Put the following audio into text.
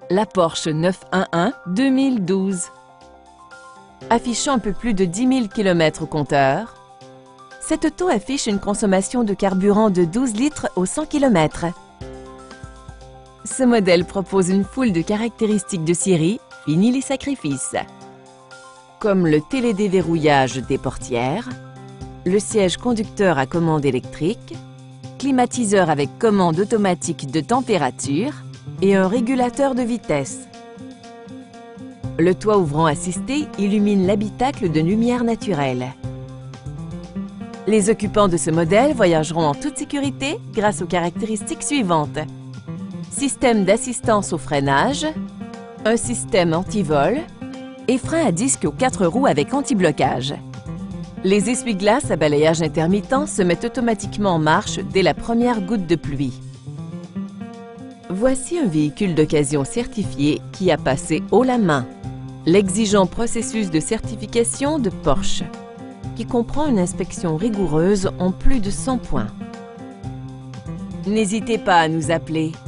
la Porsche 911 2012. Affichant un peu plus de 10 000 km au compteur, cette auto affiche une consommation de carburant de 12 litres au 100 km. Ce modèle propose une foule de caractéristiques de série, fini les sacrifices, comme le télédéverrouillage des portières, le siège conducteur à commande électrique, climatiseur avec commande automatique de température et un régulateur de vitesse. Le toit ouvrant assisté illumine l'habitacle de lumière naturelle. Les occupants de ce modèle voyageront en toute sécurité grâce aux caractéristiques suivantes. Système d'assistance au freinage, un système anti-vol et frein à disque aux 4 roues avec anti-blocage. Les essuie-glaces à balayage intermittent se mettent automatiquement en marche dès la première goutte de pluie. Voici un véhicule d'occasion certifié qui a passé haut la main l'exigeant processus de certification de Porsche, qui comprend une inspection rigoureuse en plus de 100 points. N'hésitez pas à nous appeler